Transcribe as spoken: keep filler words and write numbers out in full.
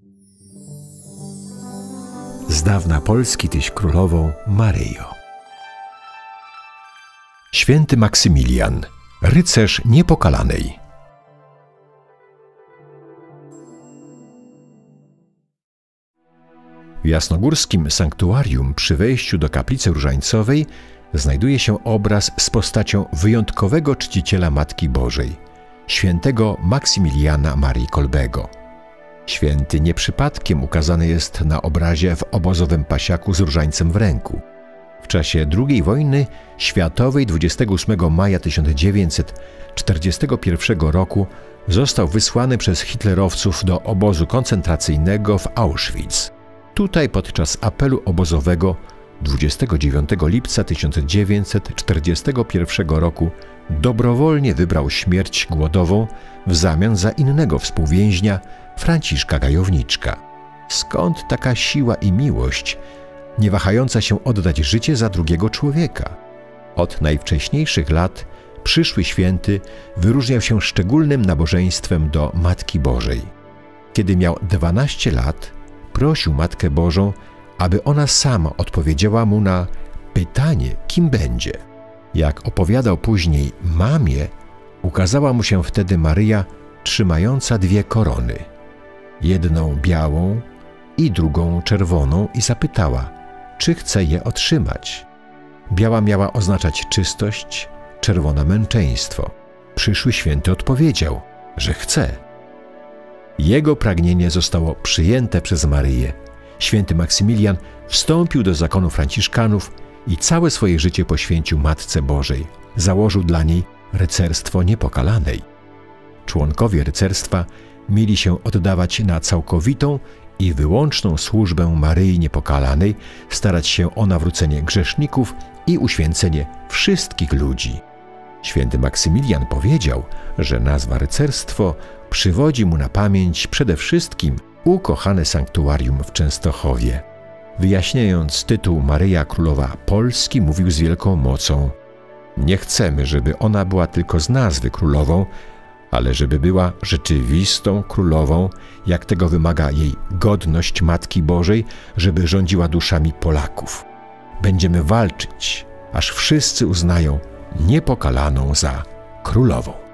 Z dawna Polski tyś królową Maryjo. Święty Maksymilian, rycerz niepokalanej. W jasnogórskim sanktuarium przy wejściu do kaplicy różańcowej znajduje się obraz z postacią wyjątkowego czciciela Matki Bożej, świętego Maksymiliana Marii Kolbego. Święty nie przypadkiem ukazany jest na obrazie w obozowym pasiaku z różańcem w ręku. W czasie drugiej wojny światowej dwudziestego ósmego maja tysiąc dziewięćset czterdziestego pierwszego roku został wysłany przez hitlerowców do obozu koncentracyjnego w Auschwitz. Tutaj podczas apelu obozowego dwudziestego dziewiątego lipca tysiąc dziewięćset czterdziestego pierwszego roku dobrowolnie wybrał śmierć głodową w zamian za innego współwięźnia, Franciszka Gajowniczka. Skąd taka siła i miłość, nie wahająca się oddać życie za drugiego człowieka? Od najwcześniejszych lat przyszły święty wyróżniał się szczególnym nabożeństwem do Matki Bożej. Kiedy miał dwanaście lat, prosił Matkę Bożą, aby ona sama odpowiedziała mu na pytanie, kim będzie. Jak opowiadał później mamie, ukazała mu się wtedy Maryja trzymająca dwie korony, jedną białą i drugą czerwoną, i zapytała, czy chce je otrzymać. Biała miała oznaczać czystość, czerwona męczeństwo. Przyszły święty odpowiedział, że chce. Jego pragnienie zostało przyjęte przez Maryję. Święty Maksymilian wstąpił do zakonu franciszkanów i całe swoje życie poświęcił Matce Bożej. Założył dla niej rycerstwo niepokalanej. Członkowie rycerstwa mieli się oddawać na całkowitą i wyłączną służbę Maryi Niepokalanej, starać się o nawrócenie grzeszników i uświęcenie wszystkich ludzi. Święty Maksymilian powiedział, że nazwa rycerstwo przywodzi mu na pamięć przede wszystkim ukochane sanktuarium w Częstochowie. Wyjaśniając tytuł Maryja Królowa Polski, mówił z wielką mocą: nie chcemy, żeby ona była tylko z nazwy królową, ale żeby była rzeczywistą królową, jak tego wymaga jej godność Matki Bożej, żeby rządziła duszami Polaków. Będziemy walczyć, aż wszyscy uznają Niepokalaną za królową.